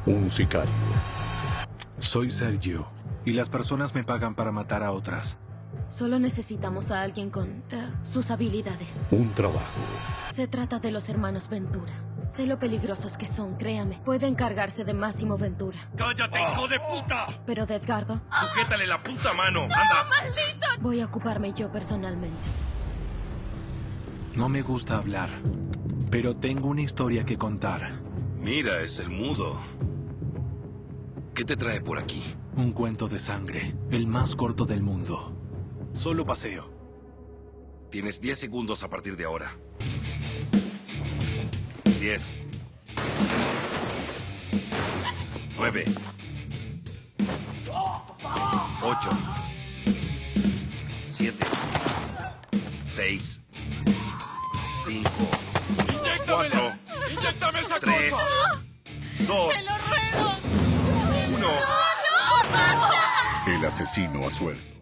Un sicario. Soy Sergio, y las personas me pagan para matar a otras. Solo necesitamos a alguien con sus habilidades. Un trabajo. Se trata de los hermanos Ventura. Sé lo peligrosos que son, créame. Pueden cargarse de Máximo Ventura. ¡Cállate, hijo de puta! Pero de Edgardo... ¡Sujétale la puta mano! ¡Anda! ¡Maldito! Voy a ocuparme yo personalmente. No me gusta hablar, pero tengo una historia que contar. Mira, es el mudo. ¿Qué te trae por aquí? Un cuento de sangre, el más corto del mundo. Solo paseo. Tienes 10 segundos a partir de ahora. 10. 9. 8. 7. 6. 5. 4. ¡Inyéctame esa 3. cosa! 2. ¡Te lo ruego! 1. El asesino a sueldo.